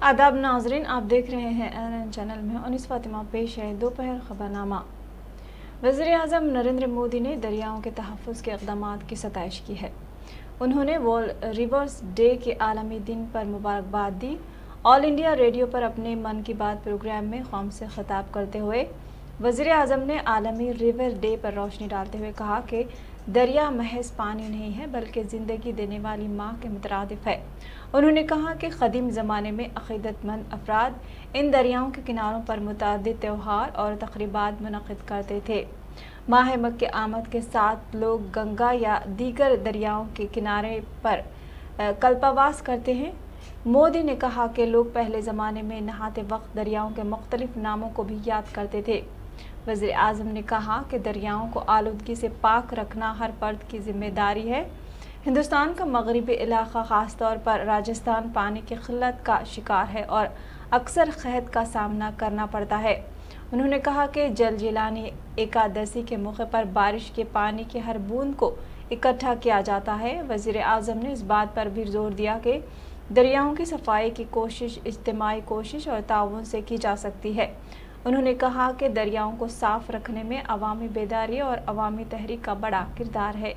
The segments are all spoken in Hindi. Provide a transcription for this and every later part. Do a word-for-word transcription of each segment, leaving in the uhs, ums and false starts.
आदाब नाजरीन, आप देख रहे हैं एन एन चैनल में उन्नीस फातिमा। पेश है दोपहर खबरनामा। वज़ीर-ए-आज़म नरेंद्र मोदी ने दरियाओं के तहफ़्फ़ुज़ के इक़दामात की सताइश की है। उन्होंने वर्ल्ड रिवर्स डे के आलमी दिन पर मुबारकबाद दी। ऑल इंडिया रेडियो पर अपने मन की बात प्रोग्राम में कौम से खिताब करते हुए वज़ीर-ए-आज़म ने आलमी रिवर डे पर रोशनी डालते हुए कहा कि दरिया महज पानी नहीं है बल्कि ज़िंदगी देने वाली माँ के मुतरादिफ है। उन्होंने कहा कि क़दीम ज़माने में अक़ीदतमंद अफराद इन दरियाओं के किनारों पर मुतअद्दिद त्यौहार और तक़रीबात मुनक़्क़िद करते थे। माह मक्के के आमद के साथ लोग गंगा या दीगर दरियाओं के किनारे पर कल्पवास करते हैं। मोदी ने कहा कि लोग पहले ज़माने में नहाते वक्त दरियाओं के मुख्तलिफ नामों को भी याद करते थे। वज़ीर आज़म ने कहा कि दरियाओं को आलूदगी से पाक रखना हर फर्द की जिम्मेदारी है। हिंदुस्तान का मगरबी इलाका ख़ास तौर पर राजस्थान पानी की किल्लत का शिकार है और अक्सर क़हत का सामना करना पड़ता है। उन्होंने कहा कि जल जिलानी एकादशी के मौके पर बारिश के पानी की हर बूंद को इकट्ठा किया जाता है। वज़ीर आज़म ने इस बात पर भी जोर दिया कि दरियाओं की सफाई की कोशिश इज्तिमाई कोशिश और ताउन से की जा सकती है। उन्होंने कहा कि दरियाओं को साफ रखने में अवामी बेदारी और अवामी तहरीक का बड़ा किरदार है।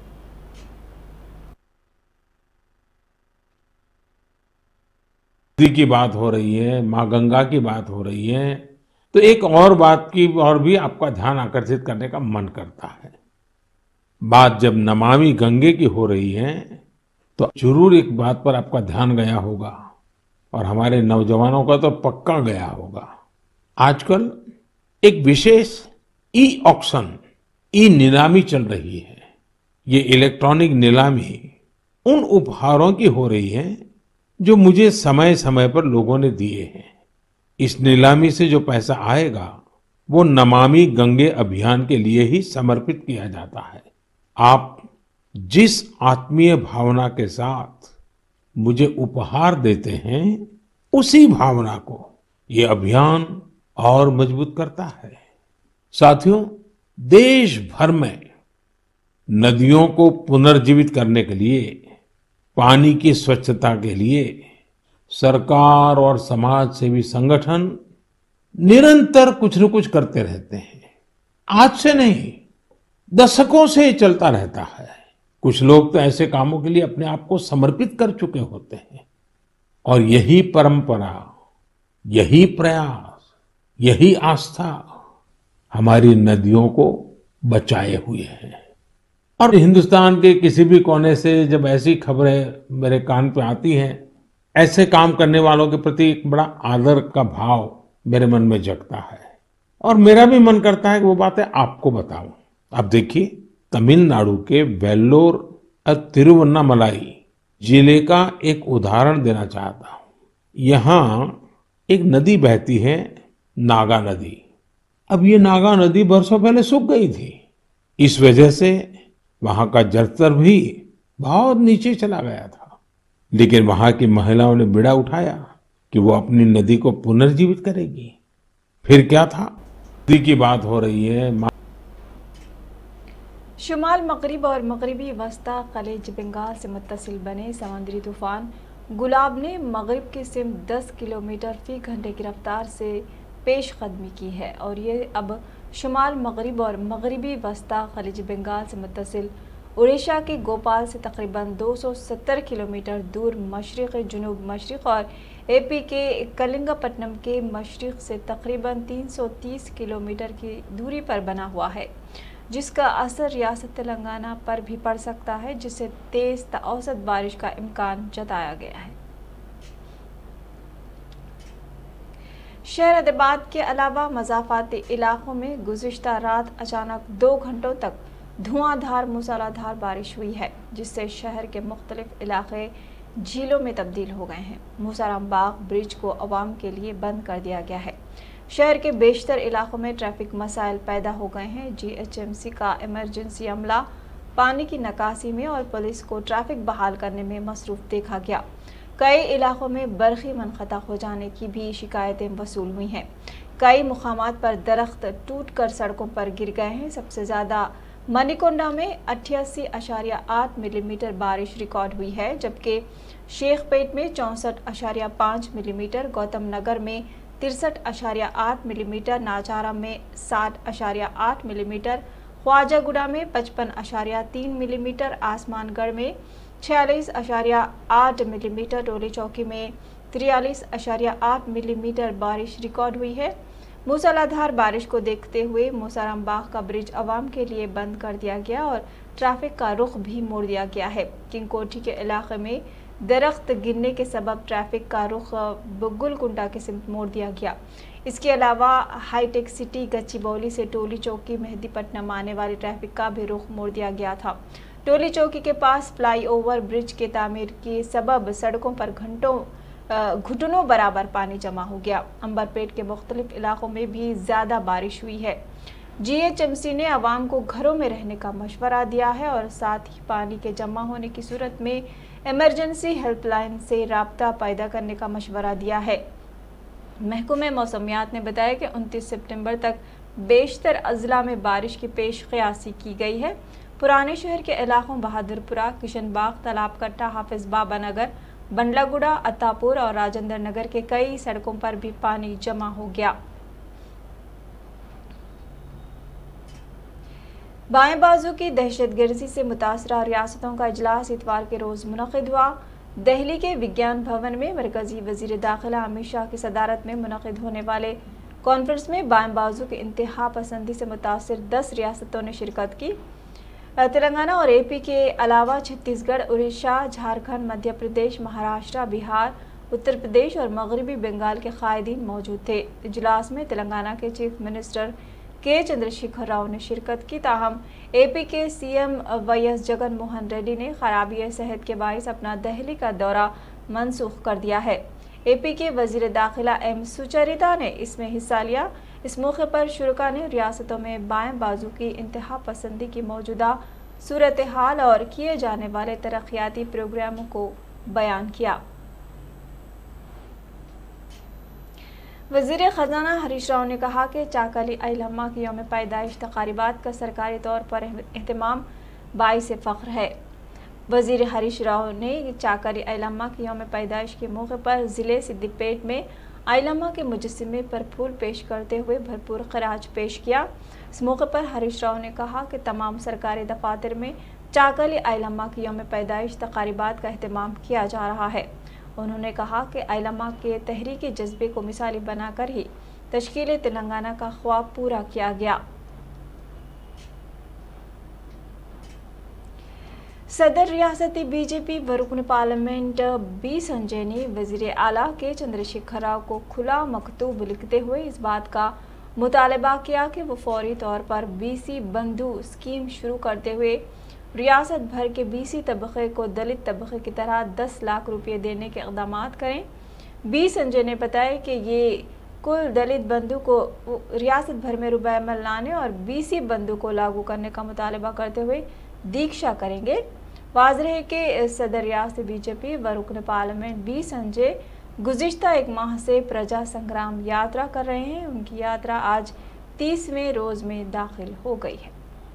नदी की बात हो रही है, माँ गंगा की बात हो रही है, तो एक और बात की और भी आपका ध्यान आकर्षित करने का मन करता है। बात जब नमामि गंगे की हो रही है तो जरूर एक बात पर आपका ध्यान गया होगा और हमारे नौजवानों का तो पक्का गया होगा। आजकल एक विशेष ई ऑक्शन, ई नीलामी चल रही है। ये इलेक्ट्रॉनिक नीलामी उन उपहारों की हो रही है जो मुझे समय समय पर लोगों ने दिए हैं। इस नीलामी से जो पैसा आएगा वो नमामि गंगे अभियान के लिए ही समर्पित किया जाता है। आप जिस आत्मीय भावना के साथ मुझे उपहार देते हैं उसी भावना को ये अभियान और मजबूत करता है। साथियों, देश भर में नदियों को पुनर्जीवित करने के लिए, पानी की स्वच्छता के लिए सरकार और समाज सेवी संगठन निरंतर कुछ न कुछ करते रहते हैं। आज से नहीं, दशकों से ये चलता रहता है। कुछ लोग तो ऐसे कामों के लिए अपने आप को समर्पित कर चुके होते हैं और यही परंपरा, यही प्रयास, यही आस्था हमारी नदियों को बचाए हुए है। और हिंदुस्तान के किसी भी कोने से जब ऐसी खबरें मेरे कान पे आती हैं, ऐसे काम करने वालों के प्रति एक बड़ा आदर का भाव मेरे मन में जगता है और मेरा भी मन करता है कि वो बातें आपको बताऊं। आप देखिए, तमिलनाडु के वेल्लोर और तिरुवन्नामलाई जिले का एक उदाहरण देना चाहता हूं। यहाँ एक नदी बहती है, नागा नदी। अब ये नागा नदी बरसों पहले सूख गई थी। इस वजह से वहां का जलस्तर भी बहुत नीचे चला गया था। लेकिन वहां की महिलाओं ने बीड़ा उठाया कि वो अपनी नदी को पुनर्जीवित करेगी। फिर क्या था, नदी की बात हो रही है। शुमाल मगरिब और मगरबी वस्ता खलीज बंगाल से मुत्तसिल बने समुद्री तूफान गुलाब ने मगरिब की सिमत दस किलोमीटर फी घंटे की रफ्तार से पेश कदमी की है और ये अब शुमाल मगरिब और मगरबी वस्ता खलीज बंगाल से मुत्तसिल उड़ीसा के भोपाल से तकरीबन दो सौ सत्तर किलोमीटर दूर मशरिक़ जुनूब मशरिक़ और एपी के कलिंगपट्टनम के मशरिक़ से तकरीबन तीन सौ तीस किलोमीटर की दूरी पर बना हुआ है, जिसका असर रियासत तेलंगाना पर भी पड़ सकता है, जिससे तेज औसत बारिश का इम्कान जताया गया है। शहर हैदराबाद के अलावा मज़ाफ़ाती इलाकों में गुज़िश्ता रात अचानक दो घंटों तक धुआंधार मूसलाधार बारिश हुई है, जिससे शहर के मुख्तलिफ इलाके झीलों में तब्दील हो गए हैं। मूसाराम बाग ब्रिज को अवाम के लिए बंद कर दिया गया है। शहर के बेशतर इलाकों में ट्रैफिक मसाइल पैदा हो गए हैं। जी एच एम सी का इमरजेंसी अमला पानी की निकासी में और पुलिस को ट्रैफिक बहाल करने में मसरूफ देखा गया। कई इलाकों में बरक़ी मुनक़ता हो जाने की भी शिकायतें वसूल हुई हैं। कई मुकामात पर दरख्त टूट कर सड़कों पर गिर गए हैं। सबसे ज़्यादा मणिकोंडा में अट्ठासी अशारिया आठ मिलीमीटर बारिश रिकॉर्ड हुई है, जबकि शेखपेट में चौंसठ अशारिया पाँच मिलीमीटर, गौतम नगर में तिरसठ अशारिया आठ मिलीमीटर, नाचारा में साठ अशारिया आठ मिलीमीटर, ख्वाजागुड़ा में पचपन अशारिया तीन मिलीमीटर, आसमानगढ़ में छियालीस अशारिया आठ मिलीमीटर, टोली चौकी में तिरयालीस अशारिया आठ मिलीमीटर बारिश रिकॉर्ड हुई है। मूसलाधार बारिश को देखते हुए मोसाराम बाग का ब्रिज अवाम के लिए बंद कर दिया गया और ट्रैफिक का रुख भी मोड़ दिया गया है। किंग कोठी के इलाके में दरख्त गिरने के सबब ट्रैफिक का रुख बुग्गुल कुंटा के सिमत मोड़ दिया गया। इसके अलावा हाईटेक सिटी गच्चीबौली से टोली चौकी मेहदीपट्टनम आने वाली ट्रैफिक का भी रुख मोड़ दिया गया था। टोली चौकी के पास फ्लाईओवर ब्रिज के तामीर के सबब सड़कों पर घंटों घुटनों बराबर पानी जमा हो गया। अंबरपेट के मुख्तलिफ इलाकों में भी ज़्यादा बारिश हुई है। जीएचएमसी ने आवाम को घरों में रहने का मशवरा दिया है और साथ ही पानी के जमा होने की सूरत में इमरजेंसी हेल्पलाइन से राब्ता पैदा करने का मशवरा दिया है। महकमे मौसमियात ने बताया कि उनतीस सितंबर तक बेशतर अजला में बारिश की पेश क़यासी की गई है। पुराने शहर के इलाकों बहादुरपुरा, किशनबाग, तालाब कट्टा, हाफिज बाबा नगर, बंडलागुड़ा, अत्तापुर और राजेंद्र नगर के कई सड़कों पर भी पानी जमा हो गया। बाएं बाजू की दहशतगर्दी से मुतासरा रियासतों का इजलास इतवार के रोज मुनक़िद हुआ। दिल्ली के विज्ञान भवन में मरकजी वजीर दाखिला अमित शाह की सदारत में मुनक़िद होने वाले कॉन्फ्रेंस में बाएं बाजू की इंतहा पसंदी से मुतासर दस रियासतों ने शिरकत की। तेलंगाना और एपी के अलावा छत्तीसगढ़, उड़ीसा, झारखंड, मध्य प्रदेश, महाराष्ट्र, बिहार, उत्तर प्रदेश और मगरबी बंगाल के कायदीन मौजूद थे। इजलास में तेलंगाना के चीफ मिनिस्टर के चंद्रशेखर राव ने शिरकत की, ताहम एपी के सीएम वाईएस जगन मोहन रेड्डी ने खराबी सेहत के बाइस अपना दिल्ली का दौरा मनसूख कर दिया है। एपी के वजीर दाखिला एम सुचरिता ने इसमें हिस्सा लिया। इस मौके पर शुरा ने रियासतों में बाएं बाजू की इंतहा पसंदी की मौजूदा सूरत हाल और किए जाने वाले तरक्याती प्रोग्रामों को बयान किया। वजीर खजाना हरीश राव ने कहा कि चाकली अइलम्मा की यौम पैदाइश तकारीबात का सरकारी तौर पर एहतमाम बाइस फ़ख्र है। वजीर हरीश राव ने चाकली अइलम्मा की यौम पैदाइश के मौके पर ज़िले सिद्दीपेट में अइलम्मा के मुजस्समे पर फूल पेश करते हुए भरपूर खराज पेश किया। इस मौके पर हरीश राव ने कहा कि तमाम सरकारी दफातर में चाकली अइलम्मा की यौम पैदाइश तकारीबात का एहतमाम किया जा रहा है। उन्होंने कहा कि अइलम्मा के तहरीकी जज्बे को मिसाली बनाकर ही तश्कील तेलंगाना का ख्वाब पूरा किया गया। सदर रियासती बीजेपी व रुकन पार्लियामेंट बी संजय ने वजीर आला के चंद्रशेखर राव को खुला मकतूब लिखते हुए इस बात का मुतालबा किया कि वो फौरी तौर पर बीसी बंधु स्कीम शुरू करते हुए रियासत भर के बीसी तबके को दलित तबके की तरह दस लाख रुपये देने के इक़दाम करें। बी संजय ने बताया कि ये कुल दलित बंधु को रियासत भर में रुपये अमल लाने और बीसी बंधु को लागू करने का मुतालबा करते हुए दीक्षा करेंगे। वाज़ेह है कि सदर रियासती बीजेपी व रुकन पार्लियामेंट बी संजय गुज़िश्ता एक माह से प्रजा संग्राम यात्रा कर रहे हैं। उनकी यात्रा आज तीसवें रोज में दाखिल हो गई है।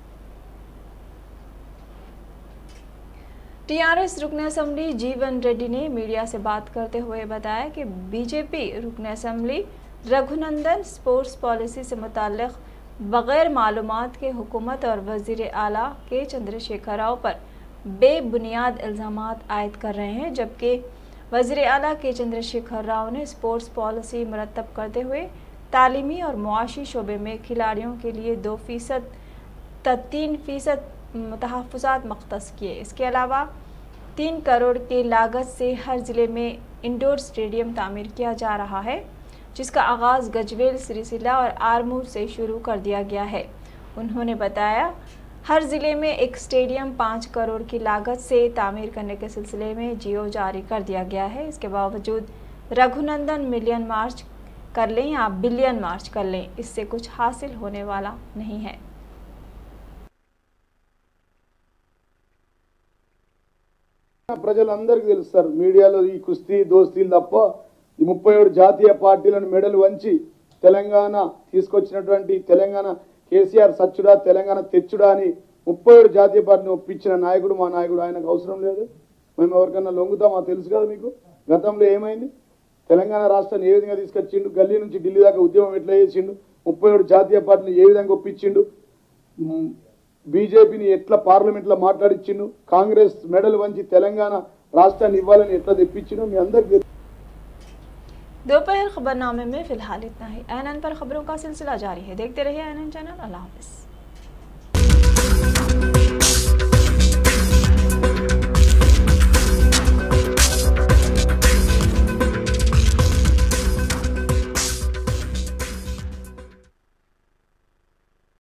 टीआरएस रुकन असम्बली जीवन रेड्डी ने मीडिया से बात करते हुए बताया कि बीजेपी रुकन असम्बली रघुनंदन स्पोर्ट्स पॉलिसी से मुताल्लिक़ बग़ैर मालूमात के हुकूमत और वज़ीर आला के चंद्रशेखर राव पर बेबुनियाद इल्ज़ामात आयद कर रहे हैं, जबकि वज़ीर आला के चंद्रशेखर राव ने स्पोर्ट्स पॉलिसी मुरतब करते हुए तालीमी और मुआशी शोबे में खिलाड़ियों के लिए दो फीसद तीन फीसद तहफ़्फ़ुज़ात मख्तस किए। इसके अलावा तीन करोड़ की लागत से हर ज़िले में इंडोर स्टेडियम तामीर किया जा रहा है, जिसका आगाज़ गजवेल, सिरिसिला और आरमूर से शुरू कर दिया गया है। उन्होंने बताया हर ज़िले में एक स्टेडियम पाँच करोड़ की लागत से तामीर करने के सिलसिले में जियो जारी कर दिया गया है। इसके बावजूद रघुनंदन मिलियन मार्च कर लें या बिलियन मार्च कर लें, इससे कुछ हासिल होने वाला नहीं है। ప్రజలందరికీ తెలుసు సార్, మీడియాలో ఈ కుస్తీ దోస్తీలు తప్ప ఈ ముప్పై ఏడు జాతీయ పార్టీలను మెడలు వంచి తెలంగాణ తీసుకొచ్చినటువంటి తెలంగాణ కేసీఆర్ సచ్చుడా తెలంగాణ తెచ్చుడా అని ముప్పై ఏడు జాతీయ పార్టీని ఒప్పించిన నాయకుడు మా నాయకుడు, ఆయనకు అవసరం లేదు. మేము ఎవరికన్నా లొంగుతామా తెలుసు కదా మీకు. గతంలో ఏమైంది, తెలంగాణ రాష్ట్రాన్ని ఏ విధంగా తీసుకొచ్చిండు, గల్లీ నుంచి ఢిల్లీ దాకా ఉద్యమం ఎట్లా చేసిండు, ముప్పై ఏడు జాతీయ పార్టీని ఏ విధంగా ఒప్పించిండు, బీజేపీని ఎట్లా పార్లమెంట్లో మాట్లాడిచ్చిండు, కాంగ్రెస్ మెడల్ వంచి తెలంగాణ రాష్ట్రాన్ని ఇవ్వాలని ఎట్లా తెప్పించిండో మీ అందరికీ. दोपहर खबरनामे में फिलहाल इतना ही। एन एन पर खबरों का सिलसिला जारी है, देखते रहिए एन एन चैनल। अल्लाह हाफिज़।